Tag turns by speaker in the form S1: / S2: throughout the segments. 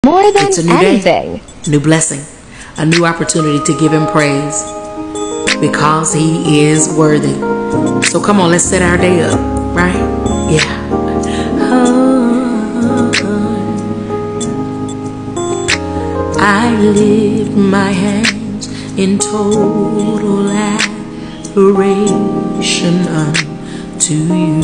S1: More than
S2: It's a new
S1: anything.
S2: day, new blessing, a new opportunity to give him praise because he is worthy. So come on, let's set our day up, right? Yeah. I lift my hands in total adoration unto you.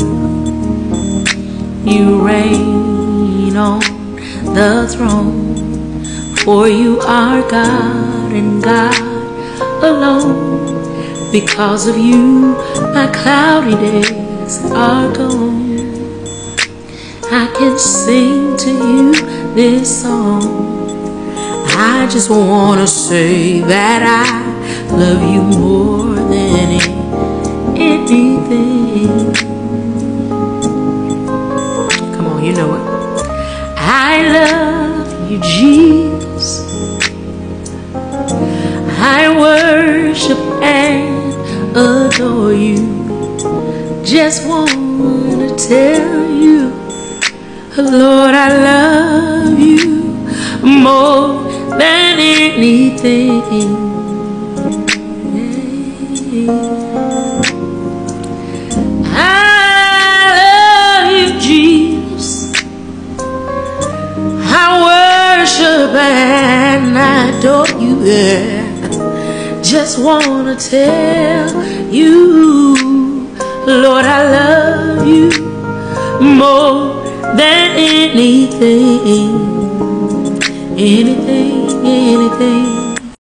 S2: You reign on the throne, for you are God and God alone. Because of you, my cloudy days are gone. I can sing to you this song. I just wanna say that I love you more than anything. Come on, you know it. I love you, Jesus. I worship and adore you. Just wanna tell you, Lord, I love you more than anything. I love you, Jesus. I worship and adore you, yeah. Just wanna tell you, Lord, I love you more than anything, anything.